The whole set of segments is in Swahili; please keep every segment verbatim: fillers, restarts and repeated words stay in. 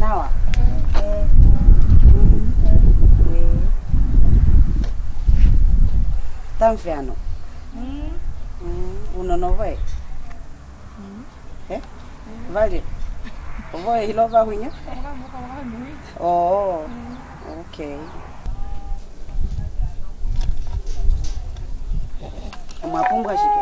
nawa. Eh. Eh. Tanfiano. Mm. Mm, uno no vai. Mm. Eh? Vale. Voi hilova hunya? Oh. Okay. Mwapumbwa shike.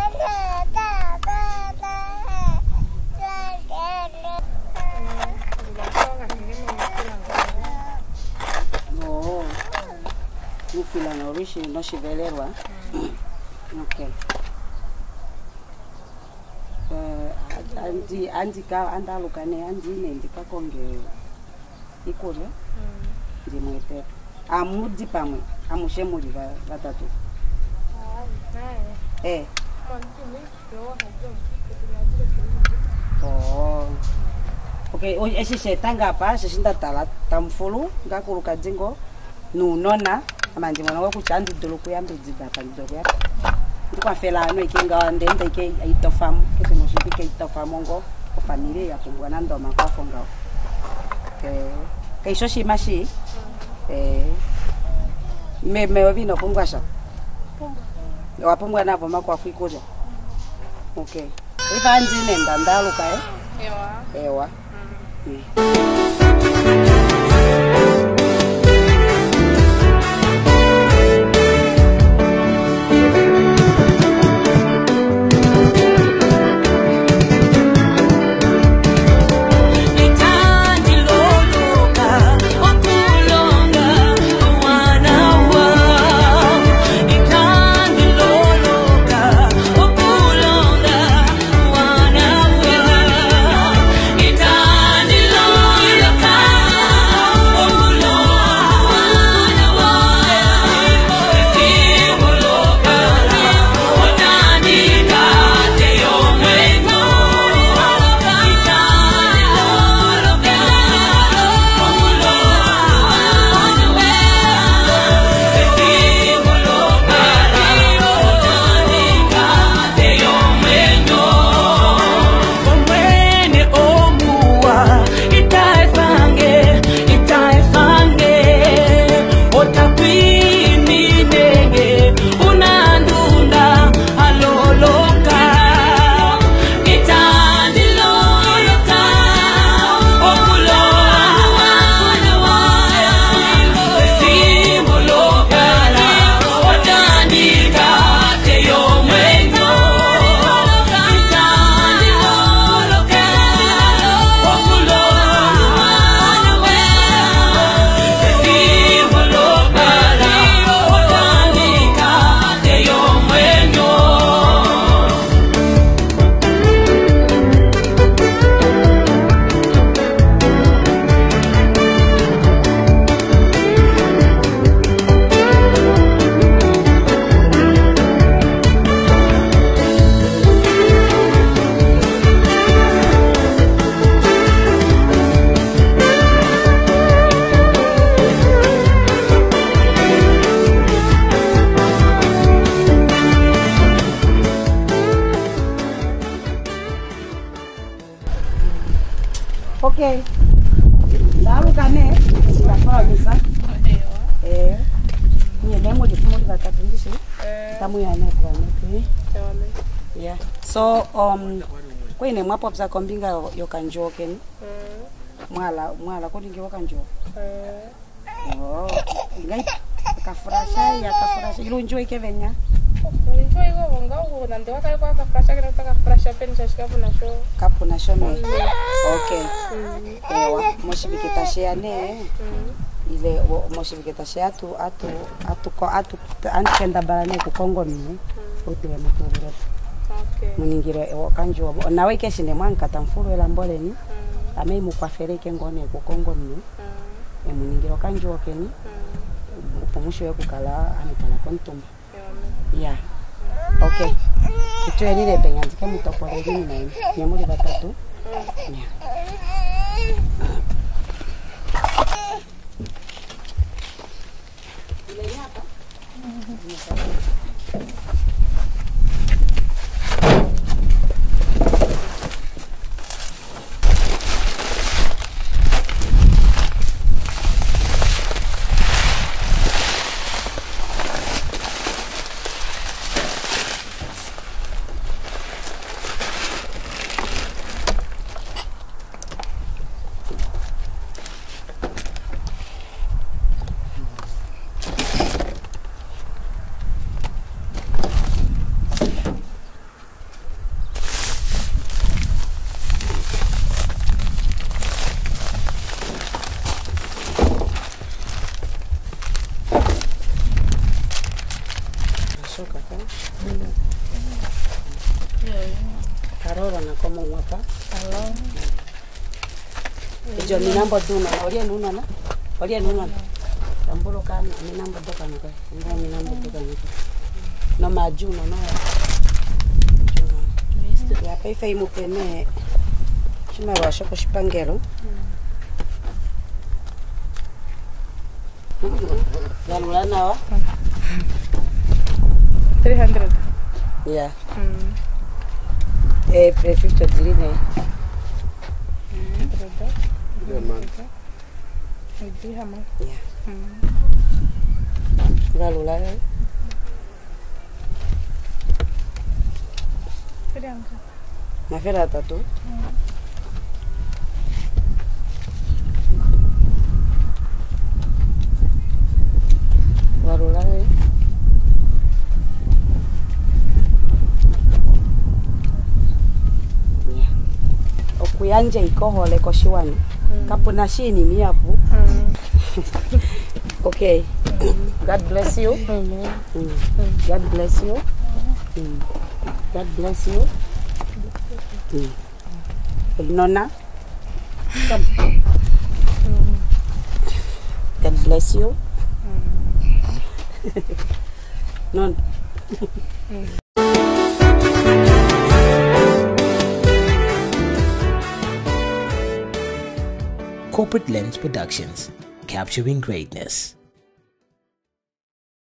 Oh. Ufila no rishi no shivelerwa. Okay. Eh andi andi ka andalukane andi ne ndikakonge ikolya. Ndi mwete. Amudi pamwe amushemuri batatu. Eh. Oh. Okay, o ese setanga pa sesenta tala tamfulu ngakuluka jingo nunona amanje mwana wako chandu doloku yambe dziba pa ndolo ya. Ndikwa fela ano ikinga ndende ike itofamu kese no shipike itofamu ngo ko familia ya kumbwana ndoma kwa fonga. Eh. Kai shoshi mashi. Eh. Me me ovino pungwasha. Wapumbwa navo makwa fuikoja. Okay. Ifa nzine ndandaluka eh. Ewa. Ewa. Mm. Okay. Lalu kane ndafara misa. Eh. Ni nemo de fumo batatu ndishi. Eh. Tamu ya ne kwa ne. Yeah. So um kwa ine mwapo psa kombinga yokanjoke ni. Mm. Mwala mwala ko ndinge wakanjo. Eh. Oh. Ngai kafurasha ya kafurasha ilo enjoy kevenya. Enjoy go bonga nande waka kwa kafurasha kile utaka kafurasha penja shikapo na show. Kapo na show me. Okay. Ewa, moshibikita shane. Ile moshibikita shane atu atu atu ko atu ankenda barane ku Kongo ni. Ote ya mutubira. Okay. Muningire ewa kanjo nawe keshine mwanka tamfuru ela mbole ni. Amei mukwafereke ngone ku Kongo ni. E muningire kanjo keni. Upomusho ya kukala anitala kontumba. Yeah. Okay. Itu ya nile penganzi kama mutopole gini na ini. Nyamuli batatu. Yeah. Ile hapa. jo minambo tuna olie nuna na olie nuna tambulo kana minambo doka na kwa minambo doka na no majuno no ya paifa imupene chima washo ko shipangelo Ganula nawa three hundred. Yeah. Mm. Eh, prefecto diline. Mm. Yeah, man. Yeah. Mm. Ganula. Franca. Na feira tatu. Mm. Ganula. Kuyanje ikohole koshiwani mm. Kapuna shini miapu mm. Okay mm. God bless you mm. Mm. God bless you mm. God bless you mm. Nona come mm. God bless you mm. Non mm. Corporate Lens Productions, capturing greatness.